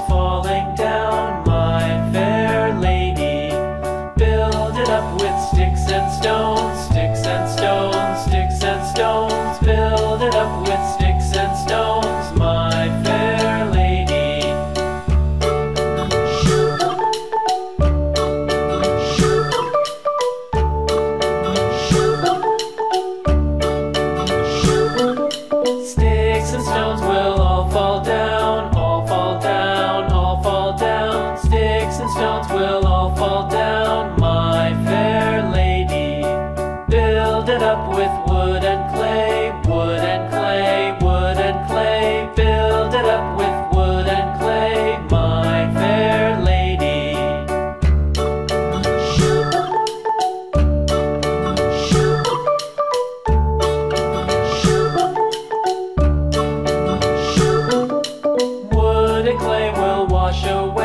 falling down, my fair lady. Build it up with sticks and stones, sticks and stones, sticks and stones. Build it up with sticks and stones, my fair lady. Sticks and stones will all fall down, all fall down, all fall down. Sticks and stones will all fall down, my fair lady. Build it up with wood and clay, wood and clay, wood and clay. Build it up with wood and clay, my fair lady. Wood and clay will wash away